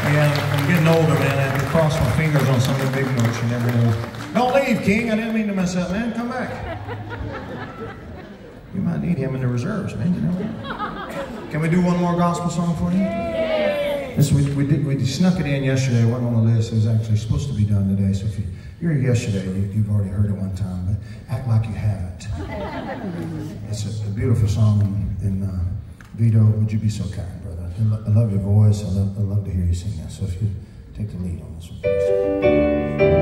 Yeah, I'm getting older, man. I have to cross my fingers on some of the big notes. You never know. Don't leave, King. I didn't mean to mess up, man. Come back. You might need him in the reserves, man. You know. Can we do one more gospel song for you? This, we snuck it in yesterday. It wasn't on the list. It was actually supposed to be done today. So if you're here yesterday, you've already heard it one time, but act like you haven't. It's a beautiful song. And Vito, would you be so kind, brother? I love your voice. I love to hear you sing that. So if you take the lead on this one, please.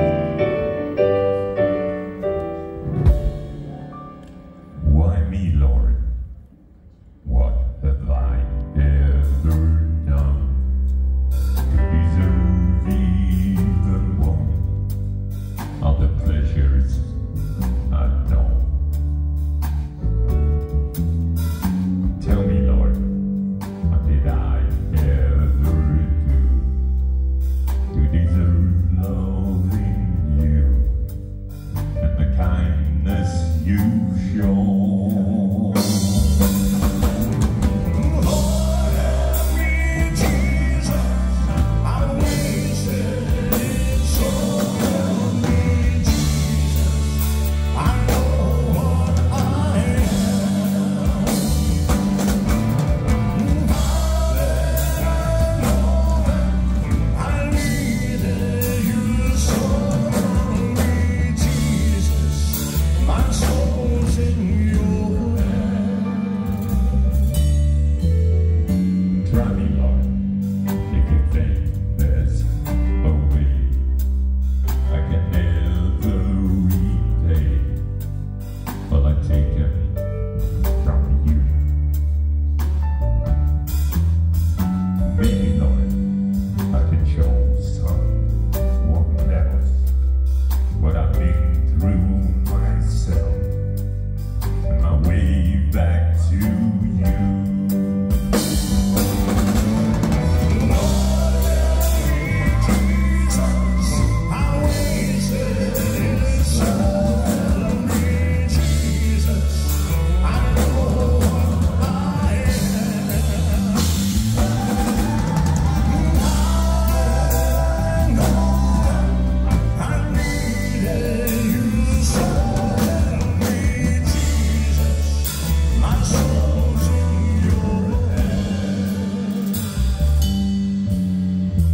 Why me, Lord? What have I ever done to deserve even one of the pleasures I've known? Tell me, Lord, what did I ever do to deserve loving you and the kindness you've shown?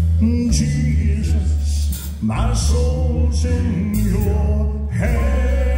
Jesus, my soul's in your hands.